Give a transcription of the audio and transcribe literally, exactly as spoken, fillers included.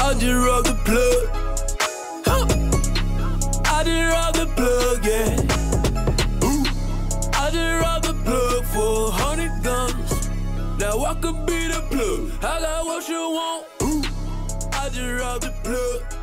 I just robbed the plug. Huh. I just robbed the plug, yeah. Ooh. I just robbed the plug for a hundred guns. Now I could be the plug. I got what you want. Ooh. I just robbed the plug.